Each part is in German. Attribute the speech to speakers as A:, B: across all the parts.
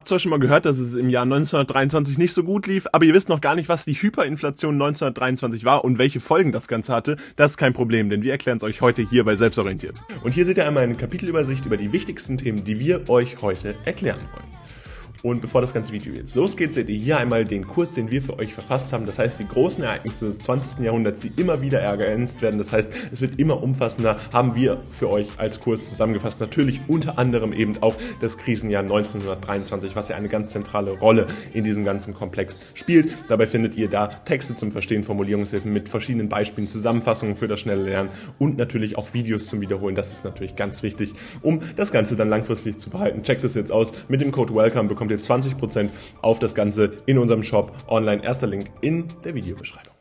A: zwar schon mal gehört, dass es im Jahr 1923 nicht so gut lief, aber ihr wisst noch gar nicht, was die Hyperinflation 1923 war und welche Folgen das Ganze hatte. Das ist kein Problem, denn wir erklären es euch heute hier bei Selbstorientiert. Und hier seht ihr einmal eine Kapitelübersicht über die wichtigsten Themen, die wir euch heute erklären wollen. Und bevor das ganze Video jetzt losgeht, seht ihr hier einmal den Kurs, den wir für euch verfasst haben. Das heißt, die großen Ereignisse des 20. Jahrhunderts, die immer wieder ergänzt werden. Das heißt, es wird immer umfassender, haben wir für euch als Kurs zusammengefasst. Natürlich unter anderem eben auch das Krisenjahr 1923, was ja eine ganz zentrale Rolle in diesem ganzen Komplex spielt. Dabei findet ihr da Texte zum Verstehen, Formulierungshilfen mit verschiedenen Beispielen, Zusammenfassungen für das schnelle Lernen und natürlich auch Videos zum Wiederholen. Das ist natürlich ganz wichtig, um das Ganze dann langfristig zu behalten. Checkt es jetzt aus. Mit dem Code WELCOME bekommt ihr 20% auf das Ganze in unserem Shop online. Erster Link in der Videobeschreibung.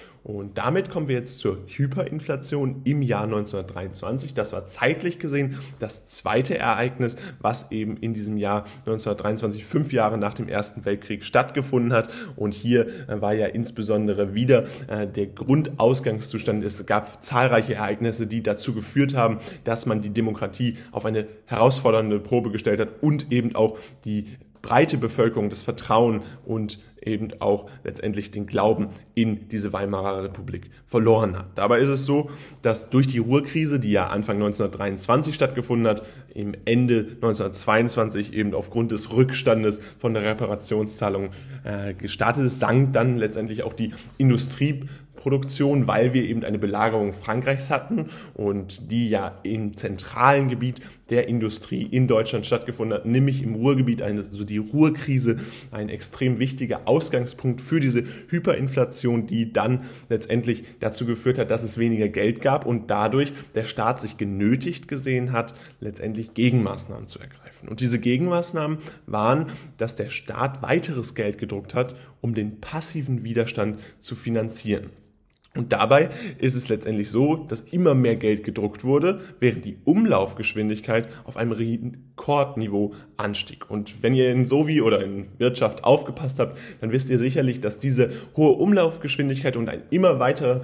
A: Und damit kommen wir jetzt zur Hyperinflation im Jahr 1923. Das war zeitlich gesehen das zweite Ereignis, was eben in diesem Jahr 1923, 5 Jahre nach dem Ersten Weltkrieg stattgefunden hat. Und hier war ja insbesondere wieder der Grundausgangszustand. Es gab zahlreiche Ereignisse, die dazu geführt haben, dass man die Demokratie auf eine herausfordernde Probe gestellt hat und eben auch die breite Bevölkerung das Vertrauen und eben auch letztendlich den Glauben in diese Weimarer Republik verloren hat. Dabei ist es so, dass durch die Ruhrkrise, die ja Anfang 1923 stattgefunden hat, im Ende 1922 eben aufgrund des Rückstandes von der Reparationszahlung gestartet ist, sank dann letztendlich auch die Industrieproduktion, weil wir eben eine Belagerung Frankreichs hatten und die ja im zentralen Gebiet der Industrie in Deutschland stattgefunden hat, nämlich im Ruhrgebiet, also die Ruhrkrise, ein extrem wichtiger Ausgangspunkt für diese Hyperinflation, die dann letztendlich dazu geführt hat, dass es weniger Geld gab und dadurch der Staat sich genötigt gesehen hat, letztendlich Gegenmaßnahmen zu ergreifen. Und diese Gegenmaßnahmen waren, dass der Staat weiteres Geld gedruckt hat, um den passiven Widerstand zu finanzieren. Und dabei ist es letztendlich so, dass immer mehr Geld gedruckt wurde, während die Umlaufgeschwindigkeit auf einem Rekordniveau anstieg. Und wenn ihr in Sovi oder in Wirtschaft aufgepasst habt, dann wisst ihr sicherlich, dass diese hohe Umlaufgeschwindigkeit und ein immer weiterer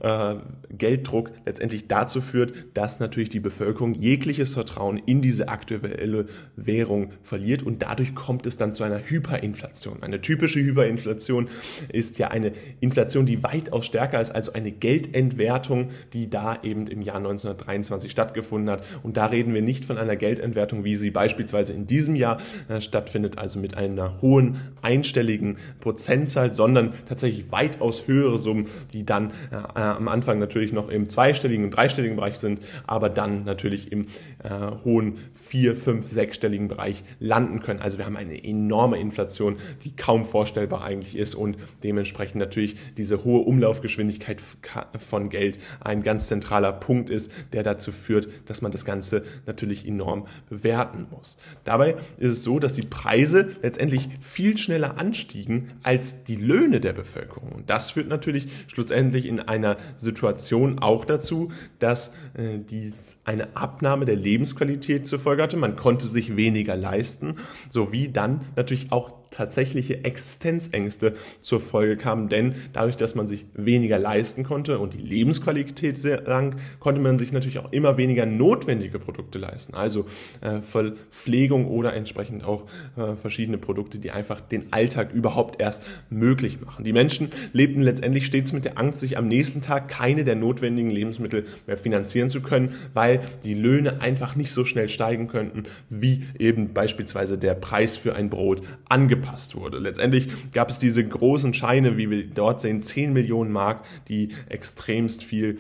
A: Gelddruck letztendlich dazu führt, dass natürlich die Bevölkerung jegliches Vertrauen in diese aktuelle Währung verliert und dadurch kommt es dann zu einer Hyperinflation. Eine typische Hyperinflation ist ja eine Inflation, die weitaus stärker ist, also eine Geldentwertung, die da eben im Jahr 1923 stattgefunden hat. Und da reden wir nicht von einer Geldentwertung, wie sie beispielsweise in diesem Jahr stattfindet, also mit einer hohen einstelligen Prozentzahl, sondern tatsächlich weitaus höhere Summen, die dann am Anfang natürlich noch im zweistelligen und dreistelligen Bereich sind, aber dann natürlich im hohen 4-, 5-, 6-stelligen Bereich landen können. Also wir haben eine enorme Inflation, die kaum vorstellbar eigentlich ist und dementsprechend natürlich diese hohe Umlaufgeschwindigkeit von Geld ein ganz zentraler Punkt ist, der dazu führt, dass man das Ganze natürlich enorm bewerten muss. Dabei ist es so, dass die Preise letztendlich viel schneller anstiegen als die Löhne der Bevölkerung. Und das führt natürlich schlussendlich in einer Situation auch dazu, dass dies eine Abnahme der Lebensqualität zur Folge hatte. Man konnte sich weniger leisten, sowie dann natürlich auch tatsächliche Existenzängste zur Folge kamen, denn dadurch, dass man sich weniger leisten konnte und die Lebensqualität sank, konnte man sich natürlich auch immer weniger notwendige Produkte leisten, also Verpflegung oder entsprechend auch verschiedene Produkte, die einfach den Alltag überhaupt erst möglich machen. Die Menschen lebten letztendlich stets mit der Angst, sich am nächsten Tag keine der notwendigen Lebensmittel mehr finanzieren zu können, weil die Löhne einfach nicht so schnell steigen könnten, wie eben beispielsweise der Preis für ein Brot angepasst wurde. Letztendlich gab es diese großen Scheine, wie wir dort sehen, 10 Millionen Mark, die extremst viel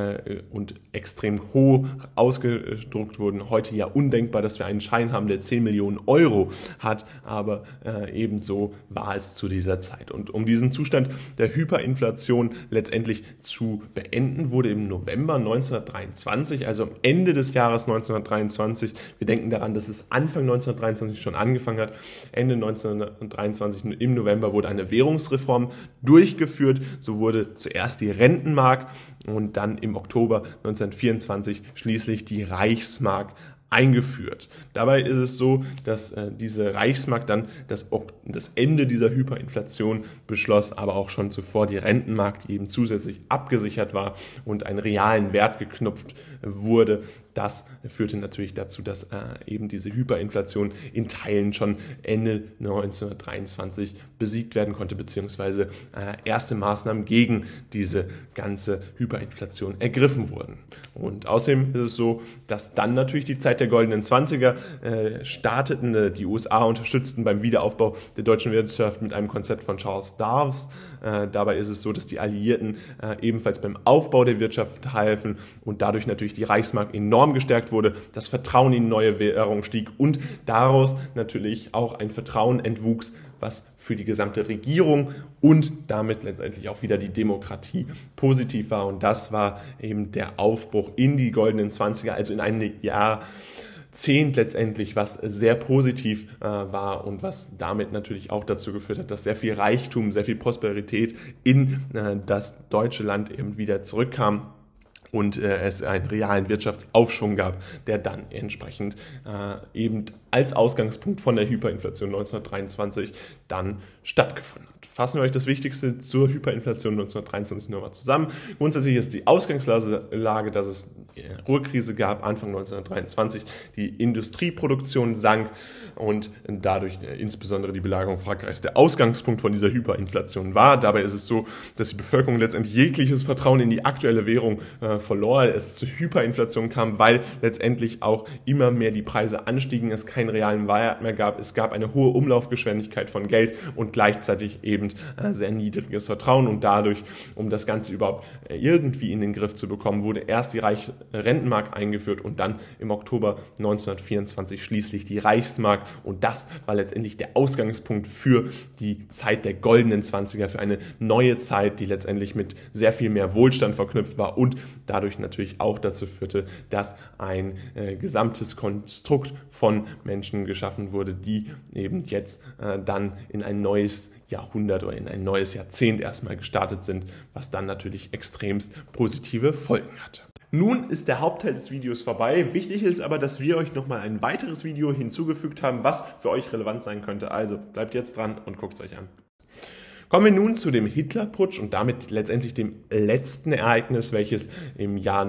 A: und extrem hoch ausgedruckt wurden. Heute ja undenkbar, dass wir einen Schein haben, der 10 Millionen Euro hat, aber ebenso war es zu dieser Zeit. Und um diesen Zustand der Hyperinflation letztendlich zu beenden, wurde im November 1923, also am Ende des Jahres 1923, wir denken daran, dass es Anfang 1923 schon angefangen hat, Ende 1923 im November wurde eine Währungsreform durchgeführt. So wurde zuerst die Rentenmark und dann im Oktober 1924 schließlich die Reichsmark eingeführt. Dabei ist es so, dass diese Reichsmark dann das Ende dieser Hyperinflation beschloss, aber auch schon zuvor die Rentenmark, die eben zusätzlich abgesichert war und einen realen Wert geknüpft wurde, das führte natürlich dazu, dass eben diese Hyperinflation in Teilen schon Ende 1923 besiegt werden konnte, beziehungsweise erste Maßnahmen gegen diese ganze Hyperinflation ergriffen wurden. Und außerdem ist es so, dass dann natürlich die Zeit der goldenen 20er starteten. Die USA unterstützten beim Wiederaufbau der deutschen Wirtschaft mit einem Konzept von Charles Dawes. Dabei ist es so, dass die Alliierten ebenfalls beim Aufbau der Wirtschaft halfen und dadurch natürlich die Reichsmark enorm gestärkt wurde, das Vertrauen in die neue Währung stieg und daraus natürlich auch ein Vertrauen entwuchs, was für die gesamte Regierung und damit letztendlich auch wieder die Demokratie positiv war. Und das war eben der Aufbruch in die goldenen 20er, also in ein Jahrzehnt letztendlich, was sehr positiv war und was damit natürlich auch dazu geführt hat, dass sehr viel Reichtum, sehr viel Prosperität in das deutsche Land eben wieder zurückkam. Und es einen realen Wirtschaftsaufschwung gab, der dann entsprechend eben als Ausgangspunkt von der Hyperinflation 1923 dann stattgefunden hat. Fassen wir euch das Wichtigste zur Hyperinflation 1923 nochmal zusammen. Grundsätzlich ist die Ausgangslage, dass es eine Ruhrkrise gab, Anfang 1923, die Industrieproduktion sank und dadurch insbesondere die Belagerung Frankreichs der Ausgangspunkt von dieser Hyperinflation war. Dabei ist es so, dass die Bevölkerung letztendlich jegliches Vertrauen in die aktuelle Währung verlor, es zu Hyperinflation kam, weil letztendlich auch immer mehr die Preise anstiegen, es keinen realen Wert mehr gab, es gab eine hohe Umlaufgeschwindigkeit von Geld und gleichzeitig eben sehr niedriges Vertrauen und dadurch, um das Ganze überhaupt irgendwie in den Griff zu bekommen, wurde erst die Rentenmark eingeführt und dann im Oktober 1924 schließlich die Reichsmark und das war letztendlich der Ausgangspunkt für die Zeit der goldenen 20er, für eine neue Zeit, die letztendlich mit sehr viel mehr Wohlstand verknüpft war und dadurch natürlich auch dazu führte, dass ein gesamtes Konstrukt von Menschen geschaffen wurde, die eben jetzt dann in ein neues Jahrhundert oder in ein neues Jahrzehnt erstmal gestartet sind, was dann natürlich extremst positive Folgen hatte. Nun ist der Hauptteil des Videos vorbei. Wichtig ist aber, dass wir euch nochmal ein weiteres Video hinzugefügt haben, was für euch relevant sein könnte. Also bleibt jetzt dran und guckt es euch an. Kommen wir nun zu dem Hitlerputsch und damit letztendlich dem letzten Ereignis, welches im Jahr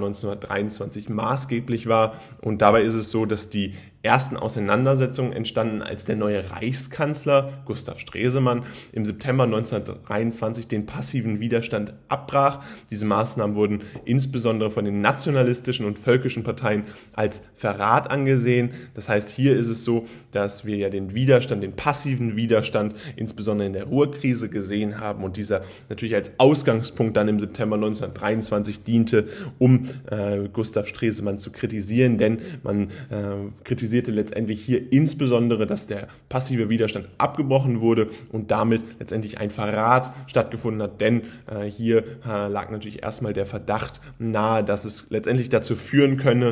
A: 1923 maßgeblich war. Und dabei ist es so, dass die ersten Auseinandersetzungen entstanden, als der neue Reichskanzler Gustav Stresemann im September 1923 den passiven Widerstand abbrach. Diese Maßnahmen wurden insbesondere von den nationalistischen und völkischen Parteien als Verrat angesehen. Das heißt, hier ist es so, dass wir ja den Widerstand, den passiven Widerstand, insbesondere in der Ruhrkrise gesehen haben und dieser natürlich als Ausgangspunkt dann im September 1923 diente, um Gustav Stresemann zu kritisieren, denn man kritisierte letztendlich hier insbesondere, dass der passive Widerstand abgebrochen wurde und damit letztendlich ein Verrat stattgefunden hat, denn hier lag natürlich erstmal der Verdacht nahe, dass es letztendlich dazu führen könne,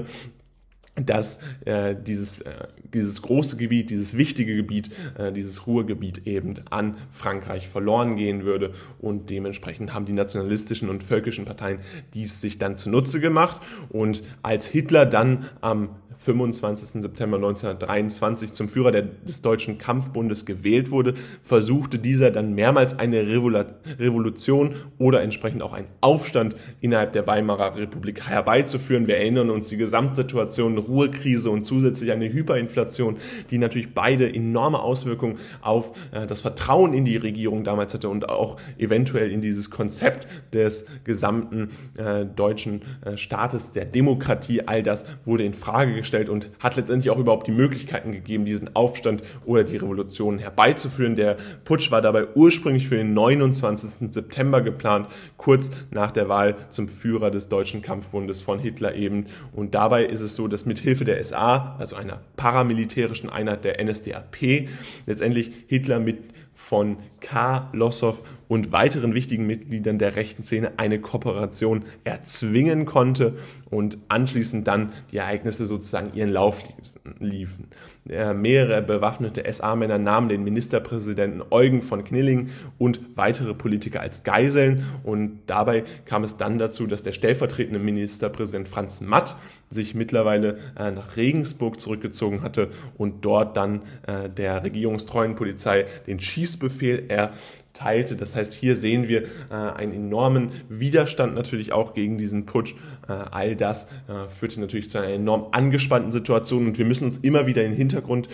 A: dass dieses große Gebiet, dieses wichtige Gebiet, dieses Ruhrgebiet eben an Frankreich verloren gehen würde und dementsprechend haben die nationalistischen und völkischen Parteien dies sich dann zunutze gemacht und als Hitler dann am 25. September 1923 zum Führer des Deutschen Kampfbundes gewählt wurde, versuchte dieser dann mehrmals eine Revolution oder entsprechend auch einen Aufstand innerhalb der Weimarer Republik herbeizuführen. Wir erinnern uns die Gesamtsituation, Ruhrkrise und zusätzlich eine Hyperinflation, die natürlich beide enorme Auswirkungen auf das Vertrauen in die Regierung damals hatte und auch eventuell in dieses Konzept des gesamten deutschen Staates, der Demokratie. All das wurde in Frage gestellt und hat letztendlich auch überhaupt die Möglichkeiten gegeben, diesen Aufstand oder die Revolution herbeizuführen. Der Putsch war dabei ursprünglich für den 29. September geplant, kurz nach der Wahl zum Führer des Deutschen Kampfbundes von Hitler eben. Und dabei ist es so, dass mit Hilfe der SA, also einer paramilitärischen Einheit der NSDAP, letztendlich Hitler mit von K. Lossow und weiteren wichtigen Mitgliedern der rechten Szene eine Kooperation erzwingen konnte und anschließend dann die Ereignisse sozusagen ihren Lauf liefen. Mehrere bewaffnete SA-Männer nahmen den Ministerpräsidenten Eugen von Knilling und weitere Politiker als Geiseln und dabei kam es dann dazu, dass der stellvertretende Ministerpräsident Franz Matt sich mittlerweile nach Regensburg zurückgezogen hatte und dort dann der regierungstreuen Polizei den Schießbefehl erteilte. Das heißt, hier sehen wir einen enormen Widerstand natürlich auch gegen diesen Putsch. All das führte natürlich zu einer enorm angespannten Situation und wir müssen uns immer wieder in den Hintergrund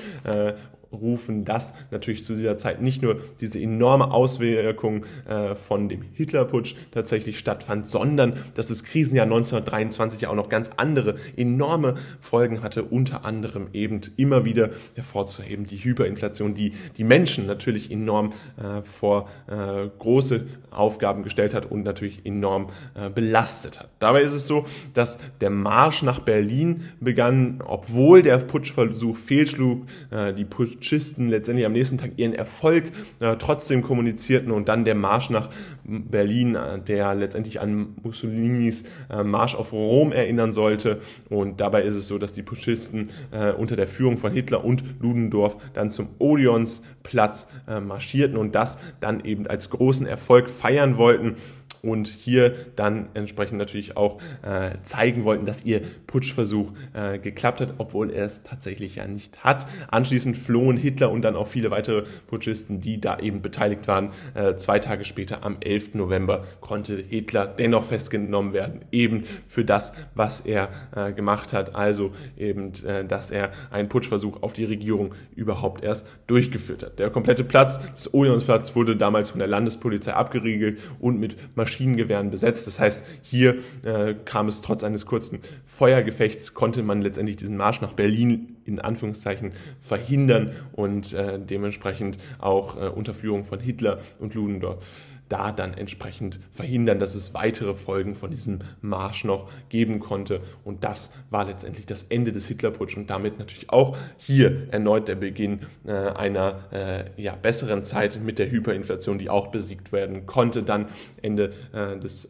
A: rufen, dass natürlich zu dieser Zeit nicht nur diese enorme Auswirkung von dem Hitlerputsch tatsächlich stattfand, sondern dass das Krisenjahr 1923 ja auch noch ganz andere enorme Folgen hatte, unter anderem eben immer wieder hervorzuheben die Hyperinflation, die die Menschen natürlich enorm vor große Aufgaben gestellt hat und natürlich enorm belastet hat. Dabei ist es so, dass der Marsch nach Berlin begann, obwohl der Putschversuch fehlschlug, die Putschisten letztendlich am nächsten Tag ihren Erfolg trotzdem kommunizierten und dann der Marsch nach Berlin, der letztendlich an Mussolinis Marsch auf Rom erinnern sollte. Und dabei ist es so, dass die Putschisten unter der Führung von Hitler und Ludendorff dann zum Odeonsplatz marschierten und das dann eben als großen Erfolg feiern wollten. Und hier dann entsprechend natürlich auch zeigen wollten, dass ihr Putschversuch geklappt hat, obwohl er es tatsächlich ja nicht hat. Anschließend flohen Hitler und dann auch viele weitere Putschisten, die da eben beteiligt waren. 2 Tage später, am 11. November, konnte Hitler dennoch festgenommen werden, eben für das, was er gemacht hat. Also eben, dass er einen Putschversuch auf die Regierung überhaupt erst durchgeführt hat. Der komplette Platz des Odeonsplatz wurde damals von der Landespolizei abgeriegelt und mit Maschinengewehren besetzt. Das heißt, hier kam es trotz eines kurzen Feuergefechts, konnte man letztendlich diesen Marsch nach Berlin in Anführungszeichen verhindern und dementsprechend auch unter Führung von Hitler und Ludendorff da dann entsprechend verhindern, dass es weitere Folgen von diesem Marsch noch geben konnte. Und das war letztendlich das Ende des Hitlerputsch und damit natürlich auch hier erneut der Beginn einer besseren Zeit mit der Hyperinflation, die auch besiegt werden konnte, dann Ende des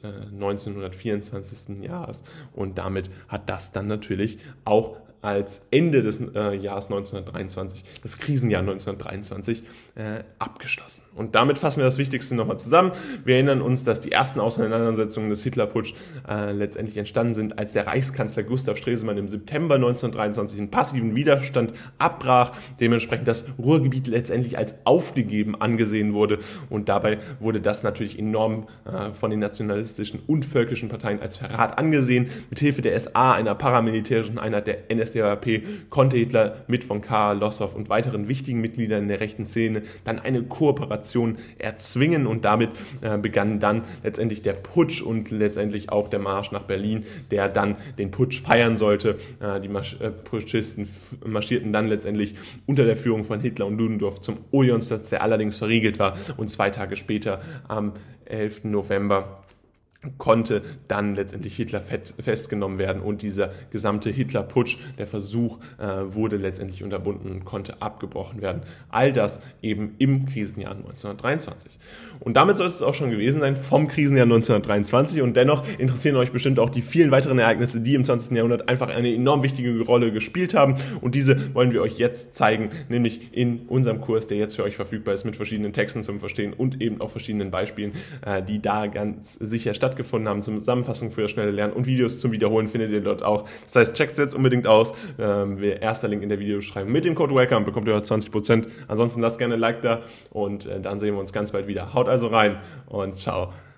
A: 1924. Jahres. Und damit hat das dann natürlich auch als Ende des Jahres 1923, das Krisenjahr 1923, abgeschlossen. Und damit fassen wir das Wichtigste nochmal zusammen. Wir erinnern uns, dass die ersten Auseinandersetzungen des Hitlerputsch letztendlich entstanden sind, als der Reichskanzler Gustav Stresemann im September 1923 einen passiven Widerstand abbrach, dementsprechend das Ruhrgebiet letztendlich als aufgegeben angesehen wurde. Und dabei wurde das natürlich enorm von den nationalistischen und völkischen Parteien als Verrat angesehen. Mithilfe der SA, einer paramilitärischen Einheit der NSDAP, konnte Hitler mit von Kahr, Lossow und weiteren wichtigen Mitgliedern in der rechten Szene dann eine Kooperation erzwingen und damit begann dann letztendlich der Putsch und letztendlich auch der Marsch nach Berlin, der dann den Putsch feiern sollte. Die Putschisten marschierten dann letztendlich unter der Führung von Hitler und Ludendorff zum Odeonsplatz, der allerdings verriegelt war, und 2 Tage später, am 11. November, konnte dann letztendlich Hitler festgenommen werden und dieser gesamte Hitlerputsch, der Versuch, wurde letztendlich unterbunden und konnte abgebrochen werden. All das eben im Krisenjahr 1923. Und damit soll es auch schon gewesen sein vom Krisenjahr 1923 und dennoch interessieren euch bestimmt auch die vielen weiteren Ereignisse, die im 20. Jahrhundert einfach eine enorm wichtige Rolle gespielt haben und diese wollen wir euch jetzt zeigen, nämlich in unserem Kurs, der jetzt für euch verfügbar ist mit verschiedenen Texten zum Verstehen und eben auch verschiedenen Beispielen, die da ganz sicher stattgefunden haben, Zusammenfassung für das schnelle Lernen und Videos zum Wiederholen findet ihr dort auch. Das heißt, checkt es jetzt unbedingt aus. Erster Link in der Videobeschreibung. Mit dem Code WELCOME bekommt ihr 20%. Ansonsten lasst gerne ein Like da und dann sehen wir uns ganz bald wieder. Haut also rein und ciao.